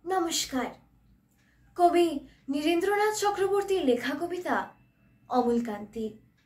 নমস্কার। কবি নীরেন্দ্রনাথ চক্রবর্তীর লেখা কবিতা অমলকান্তি।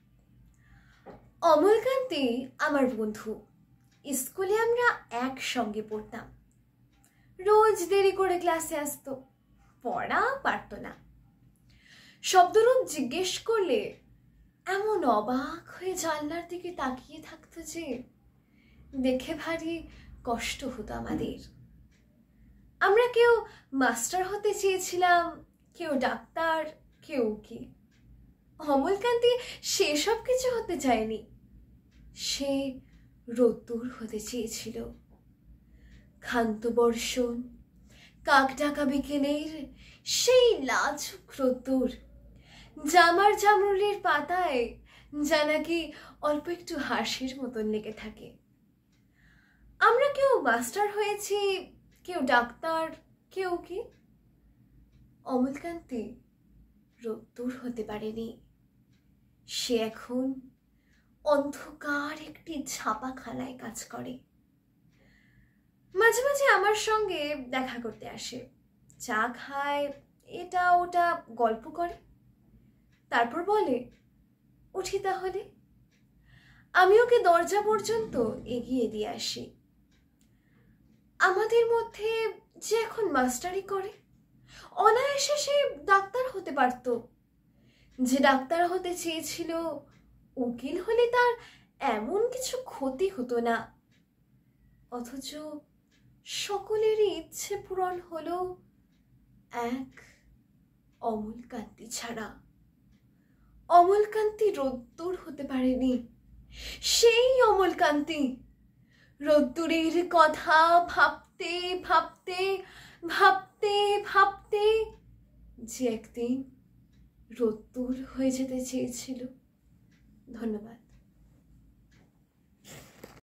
অমলকান্তি আমার বন্ধু। স্কুলে আমরা একসঙ্গে পড়তাম। রোজ দেরি করে ক্লাসে আসতো, পড়া পারত না। শব্দরূপ জিজ্ঞেস করলে এমন অবাক হয়ে জানলার দিকে তাকিয়ে থাকতো যে দেখে ভারী কষ্ট হতো আমাদের। আমরা কেউ মাস্টার হতে চেয়েছিলাম, কেউ ডাক্তার, কেউ কি। অমলকান্তি সেসব কিছু হতে চায়নি। সে রোদ্দুর হতে চেয়েছিল। ক্ষান্ত বর্ষণ, কাক ডাকা বিকেলের সেই লাজুক রোদ্দুর, জামার জামরুলের পাতায় যা নাকি অল্প একটু হাসির মতন লেগে থাকে। আমরা কেউ মাস্টার হয়েছি, কেউ ডাক্তার, কেউ কি। অমলকান্তি রোদ্দুর হতে পারেনি। সে এখন অন্ধকার একটি ছাপাখানায় কাজ করে। মাঝে মাঝে আমার সঙ্গে দেখা করতে আসে, চা খায়, এটা ওটা গল্প করে, তারপর বলে উঠি তাহলে। আমি ওকে দরজা পর্যন্ত এগিয়ে দিয়ে আসি। আমাদের মধ্যে যে এখন মাস্টারি করে, অনায়াসে সে ডাক্তার হতে পারত। যে ডাক্তার হতে চেয়েছিল, উকিল হলে তার এমন কিছু ক্ষতি হতো না। অথচ সকলেরই ইচ্ছে পূরণ হলো এক অমলকান্তি ছাড়া। অমলকান্তি রোদ্দুর হতে পারেনি। সেই অমলকান্তি রোদ্দুরের কথা ভাবতে ভাবতে ভাবতে ভাবতে যে একদিন রোদ্দুর হয়ে যেতে চেয়েছিল। ধন্যবাদ।